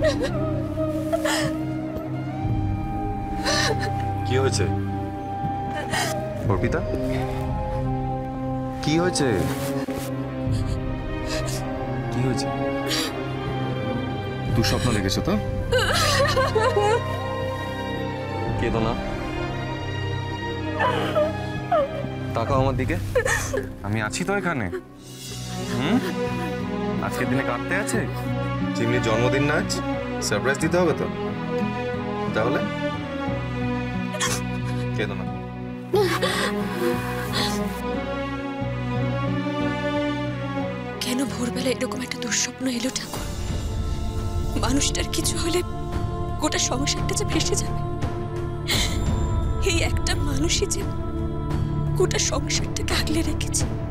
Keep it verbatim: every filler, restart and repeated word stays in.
কি হয়েছে অর্পিতা? কি হয়েছে? কি হয়েছে? দুঃস্বপ্ন দেখেছো তো? কেঁদো না, তাকাও আমার দিকে। আমি আছি তো এখানে। হুম, আজকের দিনে কাঁদতে আছে? চিমনির জন্মদিন না আজ, সারপ্রাইজ দিতে হবে তো। তাহলে কেঁদো না। কেন ভোরবেলা এরকম একটা দুঃস্বপ্ন এলো ঠাকুর? মানুষটার কিছু হলে গোটা সংসারটা যে ভেসে যাবে। এই একটা মানুষই যে গোটা সংসারটাকে আগলে রেখেছে।